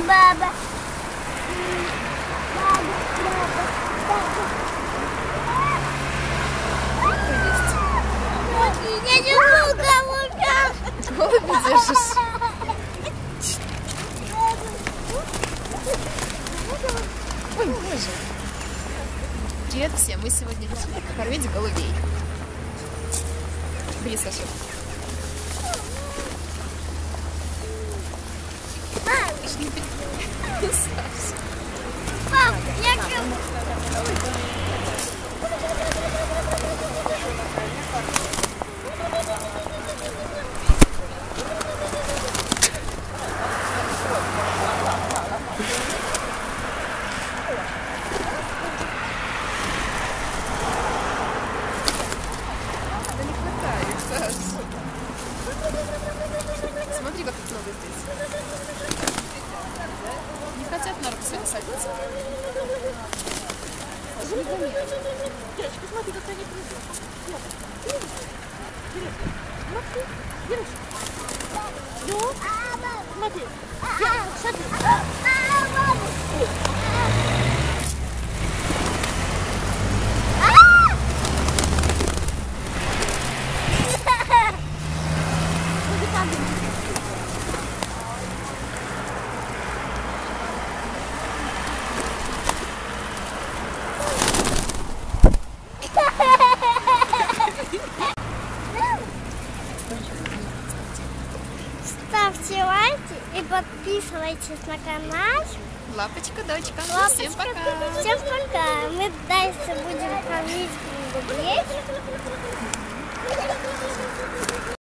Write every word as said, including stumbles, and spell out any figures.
Баба. Я не могу кого-то. Голуби держишь. Ой, боже. Привет всем. Мы сегодня решили покормить голубей. Бери, Саша. Саша. Пап, я Смотри, как их много здесь. Не хотят на руку сегодня садиться. Девочка, смотри, как они прыгают. Смотри, девочка. Ну, смотри. Смотри. ставьте лайки и подписывайтесь на канал. Лапочка, дочка. Лапочка. Всем пока. Всем пока. Мы дальше будем кормить голубей.